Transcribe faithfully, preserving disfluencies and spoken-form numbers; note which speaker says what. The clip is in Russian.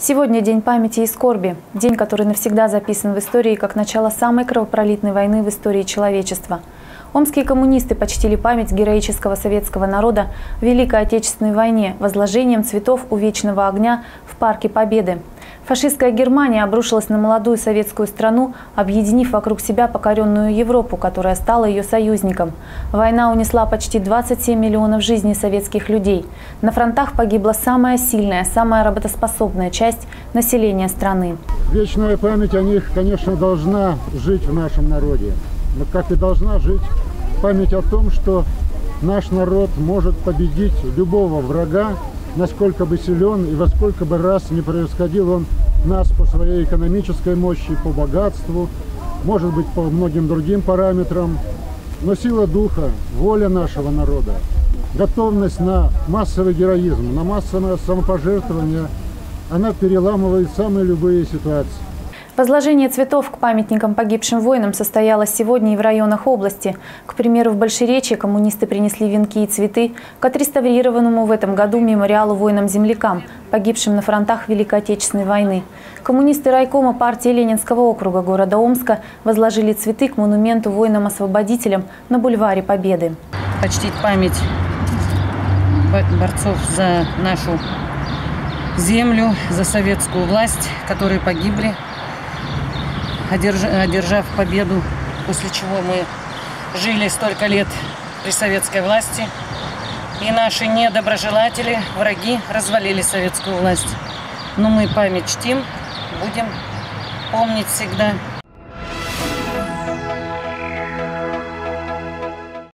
Speaker 1: Сегодня день памяти и скорби. День, который навсегда записан в истории как начало самой кровопролитной войны в истории человечества. Омские коммунисты почтили память героического советского народа в Великой Отечественной войне возложением цветов у Вечного огня в Парке Победы. Фашистская Германия обрушилась на молодую советскую страну, объединив вокруг себя покоренную Европу, которая стала ее союзником. Война унесла почти двадцать семь миллионов жизней советских людей. На фронтах погибла самая сильная, самая работоспособная часть населения страны.
Speaker 2: Вечная память о них, конечно, должна жить в нашем народе. Но как и должна жить память о том, что наш народ может победить любого врага, насколько бы силен и во сколько бы раз не превосходил он нас по своей экономической мощи, по богатству, может быть, по многим другим параметрам. Но сила духа, воля нашего народа, готовность на массовый героизм, на массовое самопожертвование, она переламывает самые любые ситуации.
Speaker 1: Возложение цветов к памятникам погибшим воинам состоялось сегодня и в районах области. К примеру, в Большеречье коммунисты принесли венки и цветы к отреставрированному в этом году мемориалу воинам-землякам, погибшим на фронтах Великой Отечественной войны. Коммунисты райкома партии Ленинского округа города Омска возложили цветы к монументу воинам-освободителям на бульваре Победы.
Speaker 3: Почтить память борцов за нашу землю, за советскую власть, которые погибли, одержав победу, после чего мы жили столько лет при советской власти, и наши недоброжелатели, враги развалили советскую власть. Но мы память чтим, будем помнить всегда.